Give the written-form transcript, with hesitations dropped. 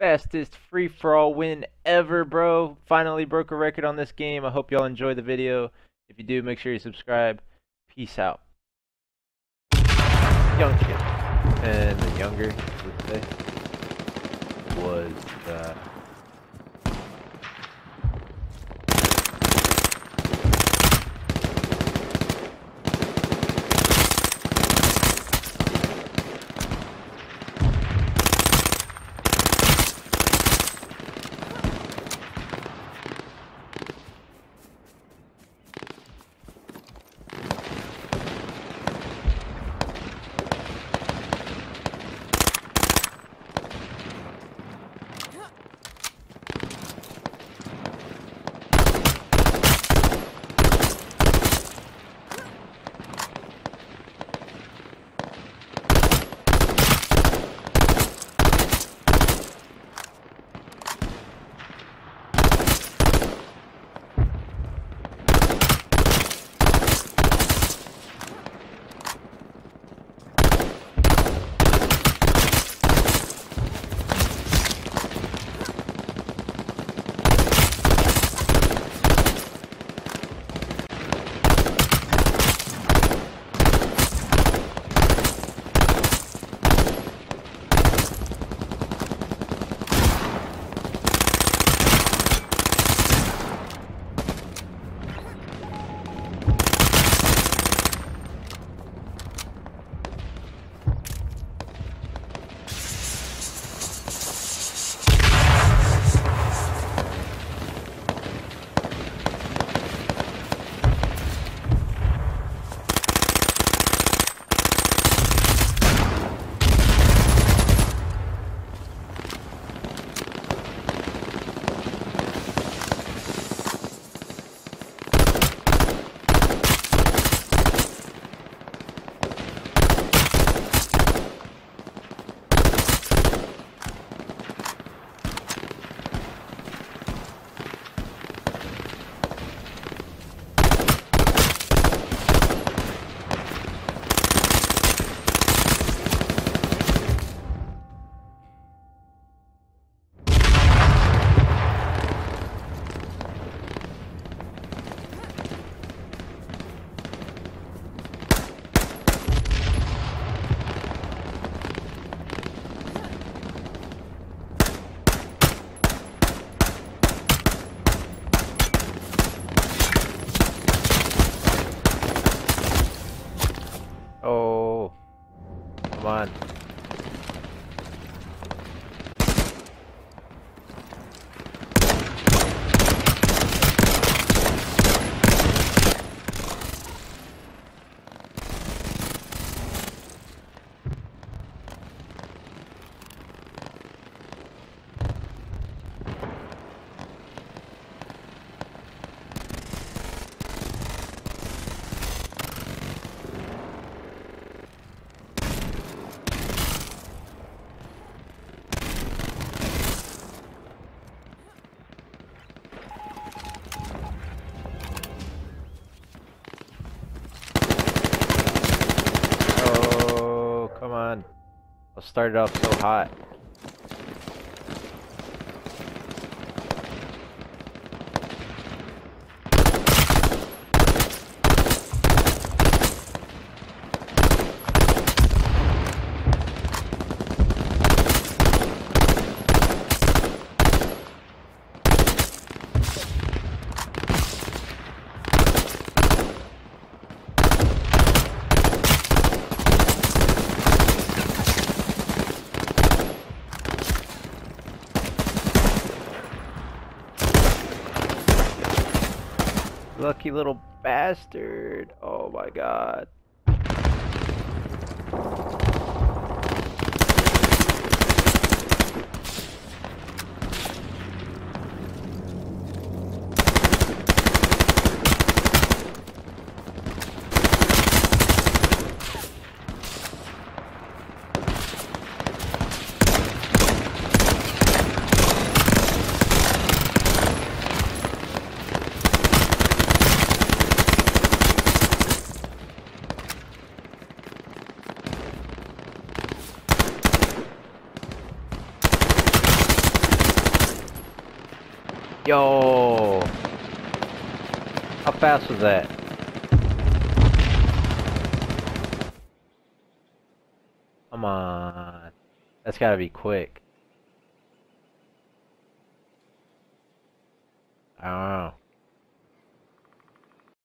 Fastest free-for-all win ever, bro. Finally broke a record on this game. I hope y'all enjoy the video. If you do, make sure you subscribe. Peace out. Young kid. And the younger, would say, was oh, come on. Oh, come on. I started off so hot. Lucky little bastard. Oh my god. Yo! How fast was that? Come on. That's gotta be quick. I don't know.